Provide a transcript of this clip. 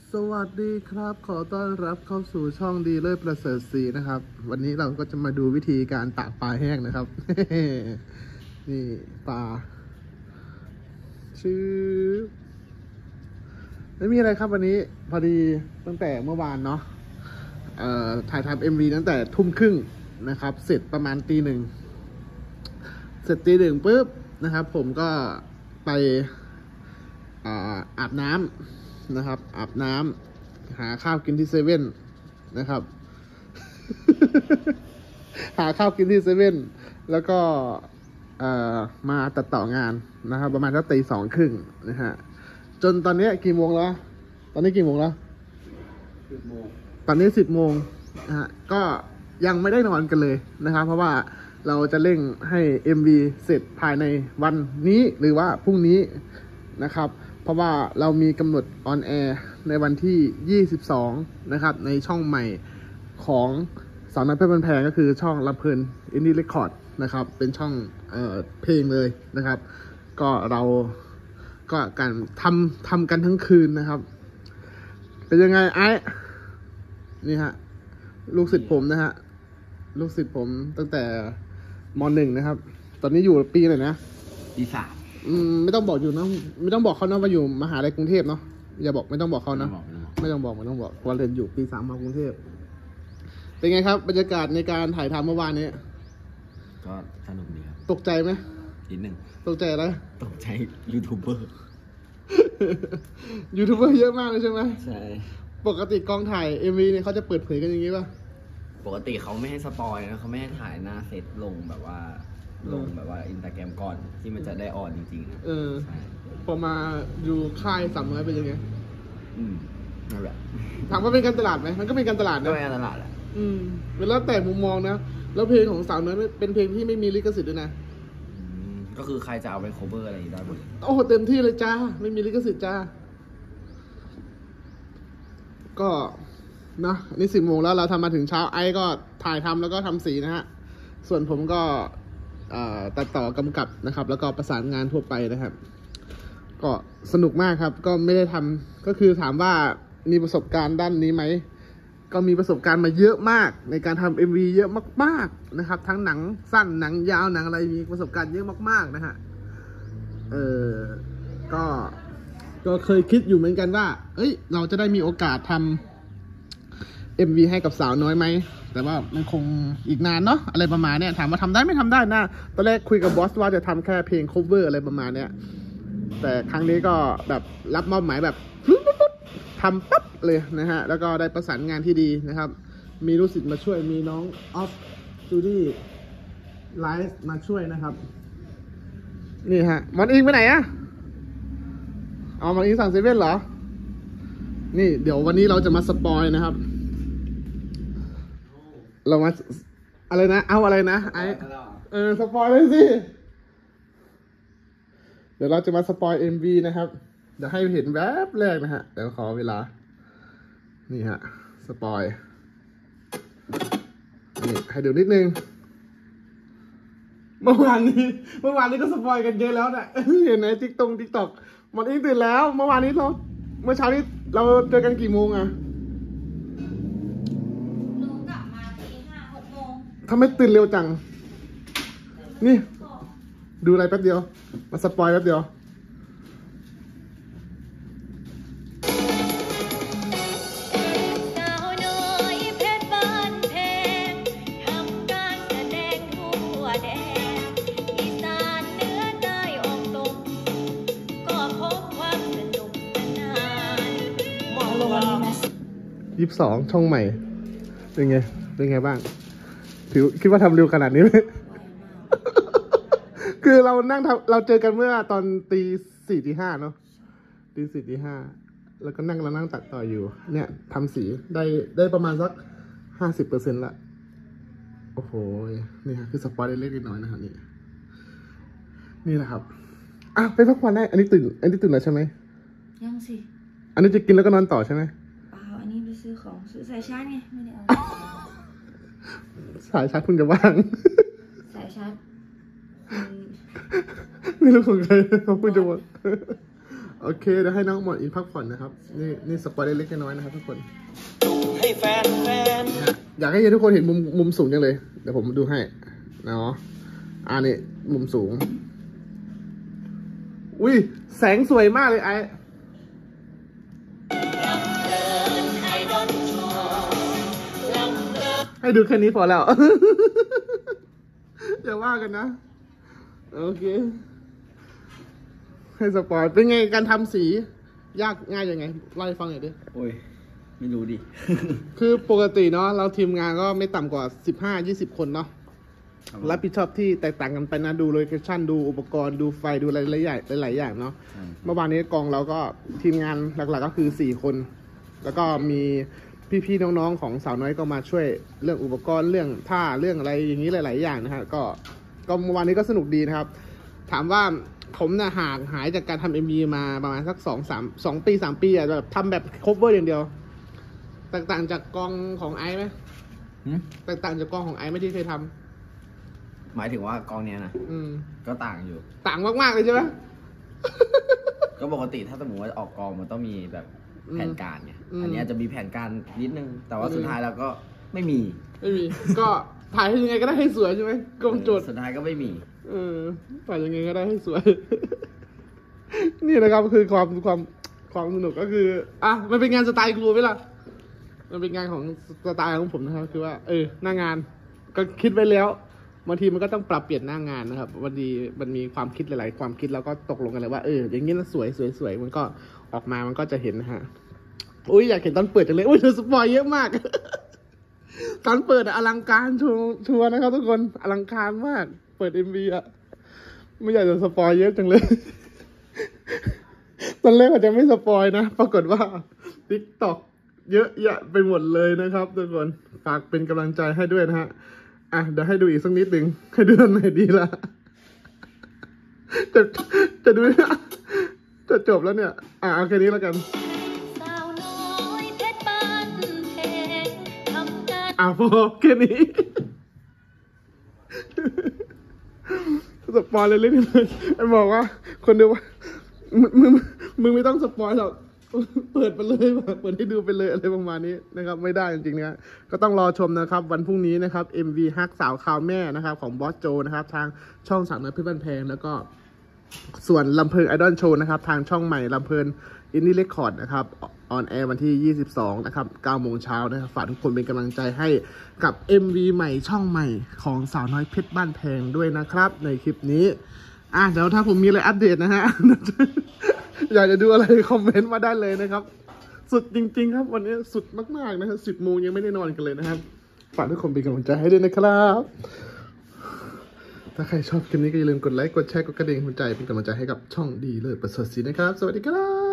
สวัสดีครับขอต้อนรับเข้าสู่ช่องดีเลิศประเสริฐศรีนะครับ วันนี้เราก็จะมาดูวิธีการตากปลาแห้งนะครับ นี่ปลาชื่อไม่มีอะไรครับวันนี้พอดีตั้งแต่เมื่อวานเนาะถ่ายทำMVตั้งแต่ทุ่มครึ่งนะครับ เสร็จประมาณตี 1เสร็จตี 1ปุ๊บนะครับ ผมก็ไปอาบน้ำนะครับ อาบน้ำหาข้าวกินที่เซเว่นนะครับ หาข้าวกินที่เซเว่นแล้วก็มาตัดต่องานนะครับ ประมาณสักตี 2:30นะฮะจนตอนนี้กี่โมงแล้วตอนนี้กี่โมงแล้ว10 โมงตอนนี้10 โมงนะฮะก็ยังไม่ได้นอนกันเลยนะครับ เพราะว่าเราจะเร่งให้ MV เสร็จภายในวันนี้หรือว่าพรุ่งนี้นะครับเพราะว่าเรามีกำหนดออนแอร์ในวันที่22นะครับในช่องใหม่ของสาวน้อยเพชรบ้านแพงก็คือช่องลำเพลินอินดี้เรคคอร์ดนะครับเป็นช่องเพลงเลยนะครับก็เราก็การทำกันทั้งคืนนะครับเป็นยังไงไอ้นี่ฮะลูกศิษย์ผมนะฮะลูกศิษย์ผมตั้งแต่ม.1นะครับตอนนี้อยู่ปีไหนนะปี 3 ไม่ต้องบอกอยู่นะไม่ต้องบอกเขานะว่าอยู่มหาลัยกรุงเทพเนาะอย่าบอกไม่ต้องบอกเขานะไม่ต้องบอกว่าเรียนอยู่ปี 3มากรุงเทพเป็นไงครับบรรยากาศในการถ่ายทำเมื่อวานนี้ก็สนุกดีครับตกใจไหมนิดหนึ่งตกใจอะไรตกใจยูทูบเบอร์ยูทูบเบอร์เยอะมากเลยใช่ไหมใช่ปกติกองถ่าย MV เนี่ยเขาจะเปิดเผยกันอย่างนี้ป่ะปกติเขาไม่ให้สปอยนะเขาไม่ให้ถ่ายหน้าเซตลงแบบว่าอินสตาแกรมก่อนที่มันจะได้ออนจริงพอมาดูค่าย300เป็นยังไงนั่นแหละถามว่าเป็นการตลาดไหมมันก็เป็นการตลาดนะก็เป็นการตลาดแหละแล้วแต่มุมมองนะแล้วเพลงของสาวน้อยเป็นเพลงที่ไม่มีลิขสิทธิ์ด้วยนะก็คือใครจะเอาไป cover อะไรได้หมดโอ้โหเต็มที่เลยจ้าไม่มีลิขสิทธิ์จ้าก็นะนี่10 โมงแล้วเราทำมาถึงเช้าไอ้ก็ถ่ายทำแล้วก็ทำสีนะฮะส่วนผมก็ตัดต่อกำกับนะครับแล้วก็ประสานงานทั่วไปนะครับก็สนุกมากครับก็ไม่ได้ทำก็คือถามว่ามีประสบการณ์ด้านนี้ไหมก็มีประสบการณ์มาเยอะมากในการทำ MV เยอะมากๆนะครับทั้งหนังสั้นหนังยาวหนังอะไรมีประสบการณ์เยอะมากๆนะฮะก็เคยคิดอยู่เหมือนกันว่าเอ้ยเราจะได้มีโอกาสทำ MV ให้กับสาวน้อยไหมแต่ว่ามันคงอีกนานเนาะอะไรประมาณเนี้ยถามว่าทำได้ไม่ทำได้นะตอนแรกคุยกับบอสว่าจะทำแค่เพลง cover อะไรประมาณเนี้ยแต่ครั้งนี้ก็แบบรับมอบหมายแบบทำปั๊บเลยนะฮะแล้วก็ได้ประสานงานที่ดีนะครับมีลูกศิษย์มาช่วยมีน้องออฟจูดี้ไลฟ์มาช่วยนะครับนี่ฮะมอนอิงไปไหนอะเอามอนอิงสั่งเซเว่นเหรอนี่เดี๋ยววันนี้เราจะมาสปอยนะครับเรามาอะไรนะเอาอะไรนะไอสปอยเลยสิเดี๋ยวเราจะมาสปอย MV นะครับเดี๋ยวให้เห็นแวบแรกนะฮะเดี๋ยวขอเวลานี่ฮะสปอยนี่ให้ดูนิดนึงเมื่อวานนี้ก็สปอยกันเยอะแล้วนะเห็นไหมติ๊กต็อกมันอิงตื่นแล้วเมื่อวานนี้เมื่อเช้านี้เราเจอกันกี่โมงอะทำไมตื่นเร็วจังนี่ดูอะไรแป๊บเดียวมาสปอยแป๊บเดียว22ช่องใหม่เป็นไงบ้างคิดว่าทำเร็วขนาดนี้ไหม คือเรานั่งเราเจอกันเมื่อตอนตี 4 ตี 5เนาะตี 4 ตี 5แล้วก็เรานั่งตัดต่ออยู่เนี่ยทำสีได้ประมาณสัก50%ละโอ้โหนี่ฮะคือสปอยเล็กๆน้อยๆนะครับนี่แหละครับไปพักผ่อนได้อันนี้ตื่นแล้วใช่ไหมยังสิอันนี้จะกินแล้วก็นอนต่อใช่ไหมอันนี้ไปซื้อสายชาร์จไงไม่ได้เอาสายชาร์จคุณจะว่างสายชาร์จไม่รู้ของใครเขาคุณจะว่างโอเคเดี๋ยวให้น้องหมอนอินพักผ่อนนะครับนี่สปอยเล็กๆน้อยๆนะครับทุกคนให้แฟนอยากให้ทุกคนเห็นมุมสูงจังเลยเดี๋ยวผมดูให้เนาะนี่มุมสูงอุ้ยแสงสวยมากเลยไอ้ให้ดูแค่นี้พอแล้ว อย่าว่ากันนะโอเคให้สปอยเป็นไงการทำสียากง่ายยังไงเล่าให้ฟังหน่อยดิโอ้ยไม่รู้ดิคือปกติเนาะเราทีมงานก็ไม่ต่ำกว่า 15-20 คนเนาะรับผิดชอบที่แตกต่างกันไปนะดูโลเคชั่นดูอุปกรณ์ดูไฟดูอะไรหลายอย่างเนาะเมื่อวานนี้กองเราก็ทีมงานหลักๆก็คือ4คนแล้วก็มีพี่ๆน้องๆของสาวน้อยก็มาช่วยเรื่องอุปกรณ์เรื่องท่าเรื่องอะไรอย่างนี้หลายๆอย่างนะฮะก็เมื่อวานนี้ก็สนุกดีนะครับถามว่าผมน่ะห่างหายจากการทำ MV มาประมาณสัก2 ปี 3 ปีอะแบบทำแบบ cover อย่างเดียวแตกต่างจากกองของไอซ์ไหมแตกต่างจากกองของไอซ์ไหมที่เคยทำหมายถึงว่ากองเนี้ยนะก็ต่างอยู่ต่างมากๆเลยใช่ไหมก็ปกติถ้าสมมติว่าออกกองมันต้องมีแบบแผนการไงอันนี้จะมีแผนการนิดนึงแต่ว่าสุดท้ายแล้วก็ไม่มีก็ถ่ายให้ยังไงก็ได้ให้สวยใช่ไหมกองโจทย์สุดท้ายก็ไม่มีถ่ายยังไงก็ได้ให้สวย นี่นะครับคือความสนุกก็คือมันเป็นงานสไตล์ครูไหมล่ะมันเป็นงานของสไตล์ของผมนะครับคือว่าหน้างานก็คิดไว้แล้วบางทีมันก็ต้องปรับเปลี่ยนหน้างานนะครับวันดีมันมีความคิดหลายๆความคิดแล้วก็ตกลงกันเลยว่าอย่างนี้แล้วสวยมันก็ออกมามันก็จะเห็นนะฮะอุ้ยอยากเห็นตอนเปิดจังเลยอุ้ยสปอยเยอะมาก ตอนเปิดอลังการชัวร์นะครับทุกคนอลังการมากเปิด MV ไม่อยากจะสปอยเยอะจังเลย ตอนแรกอาจจะไม่สปอยนะปรากฏว่า TikTok เยอะแยะไปหมดเลยนะครับทุกคนฝากเป็นกำลังใจให้ด้วยนะฮะเดี๋ยวให้ดูอีกสักนิดหนึ่งให้ดูตอนไหนดีล่ะ จะดูนะจะจบแล้วเนี่ยเอาแค่นี้แล้วกันพอแค่นี้ สปอยเลยเล่นเลยไอ้บอกว่าคนเดียวว่ามึงไม่ต้องสปอยหรอกเปิดไปเลยเปิดให้ดูไปเลยอะไรประมาณนี้นะครับไม่ได้จริงๆนะก็ต้องรอชมนะครับวันพรุ่งนี้นะครับ MV ฮักสาวข่าวแม่นะครับของบอสโจนะครับทางช่อง3 น้อยเพชรบ้านแพงแล้วก็ส่วนลำเพลินไอดอลโชว์นะครับทางช่องใหม่ลำเพลินอินดี้เรคคอร์ดนะครับออนแอร์วันที่22นะครับ 9 โมงเช้านะครับฝากทุกคนเป็นกำลังใจให้กับ MV ใหม่ช่องใหม่ของสาวน้อยเพชรบ้านแพงด้วยนะครับในคลิปนี้เดี๋ยวถ้าผมมีอะไรอัปเดตนะฮะ อยากจะดูอะไรคอมเมนต์มาได้เลยนะครับสุดจริงๆครับวันนี้สุดมากๆนะครับ10 โมงยังไม่ได้นอนกันเลยนะครับฝากทุกคนเป็นกำลังใจให้ด้วยนะครับถ้าใครชอบคลิปนี้ก็อย่าลืมกดไลค์กดแชร์กดกระดิ่งหัวใจเป็นกำลังใจให้กับช่องดีเลิศประเสริฐศรีนะครับสวัสดีครับ